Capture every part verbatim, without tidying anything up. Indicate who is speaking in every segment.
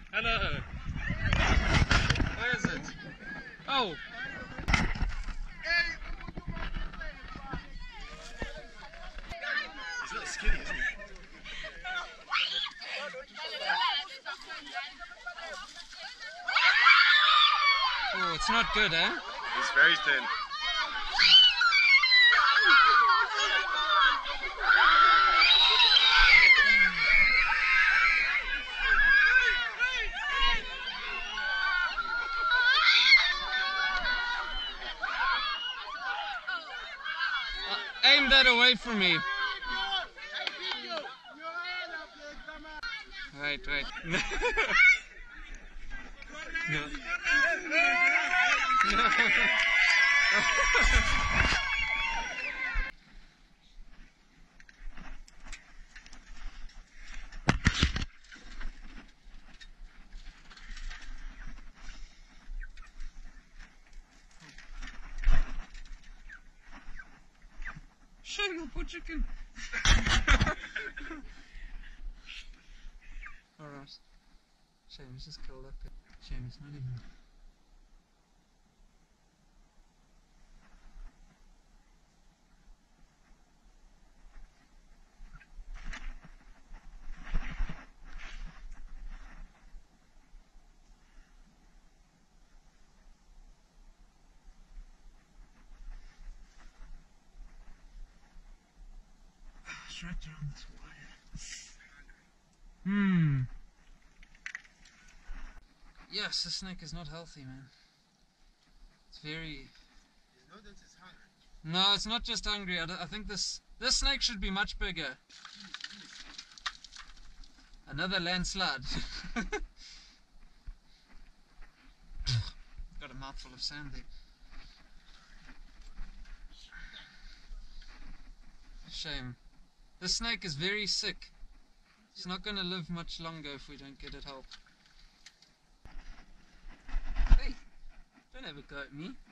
Speaker 1: Hello. Where is it? Oh.
Speaker 2: He's not skinny, isn't he?
Speaker 1: Oh, it's not good, eh?
Speaker 2: He's very thin.
Speaker 1: Uh, aim that away from me. Right, right. No. No. No. Shame, poor chicken. Alright. Shame, it's just curled up. Shame, it's not even. It's wrapped around this wire. Hmm. Yes, the snake is not healthy, man. It's very...
Speaker 2: You know that it's hungry.
Speaker 1: No, it's not just hungry. I, I think this this snake should be much bigger. Another landslide. Got a mouthful of sand there. Shame. This snake is very sick. It's not going to live much longer if we don't get it help. Hey, don't have a go at me.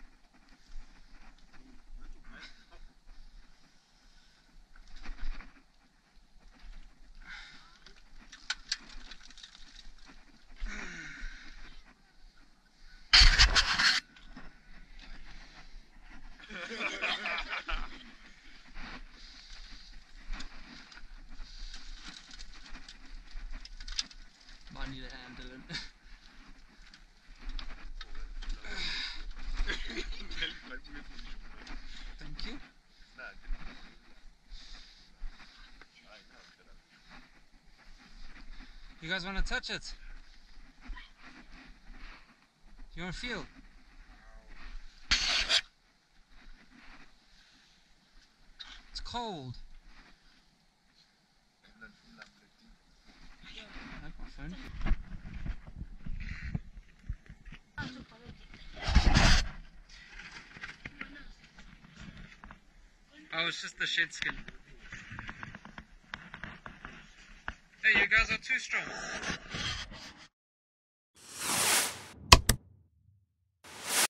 Speaker 1: Might need a hand, Dylan. Thank you. You guys want to touch it? You want to feel? It's cold. I have my phone. Oh, it's just the shed skin. Hey, you guys are too strong.